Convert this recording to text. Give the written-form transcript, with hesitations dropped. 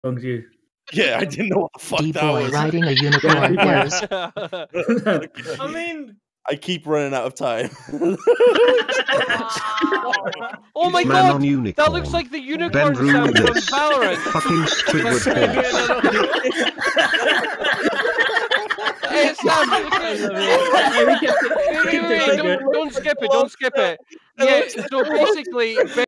you. Yeah, I didn't know what the fuck that D-boy was. riding a unicorn pose. I mean, I keep running out of time. Oh my Man god! on unicorn. That looks like the unicorn Ben sound from this. Valorant. Fucking Squidward Hey, Sam, don't skip it, don't skip it. Yeah, so basically...